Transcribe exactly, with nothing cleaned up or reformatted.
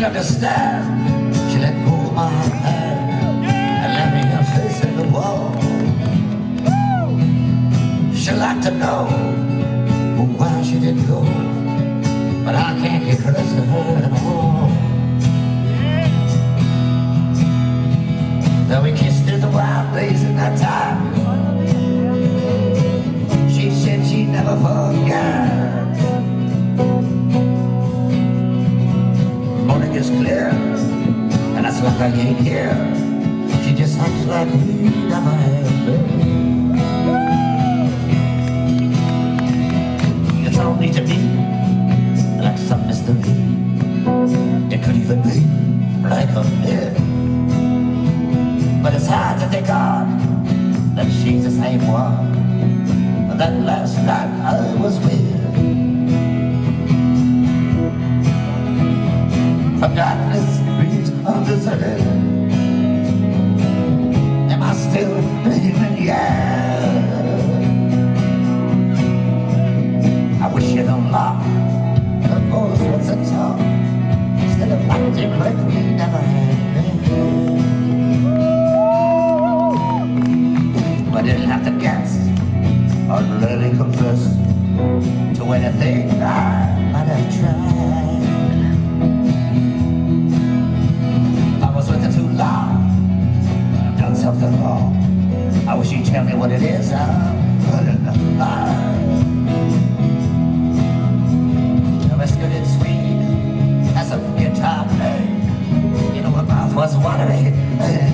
understand. She let go of my hand and let me her face in the wall. She'd like to know why she didn't go, but I can't get close to her at all. Though we kissed in the wild days in that time, she said she'd never forget. Morning is clear, and that's like I ain't here. She just acts like we never had been. You told me to be like some mystery. It could even be like a myth. But it's hard to think on that she's the same one that last night I was with. Forgottenness breeds undeserved. Am I still dreaming? Yeah. I wish you'd unlock the doors with the top instead of acting like we never had been. I didn't have to guess or really confess to anything I might have tried. I've done something wrong. I wish you'd tell me what it is. I'm putting the fire. Now it's good and sweet as a guitar play. You know, my mouth was watering.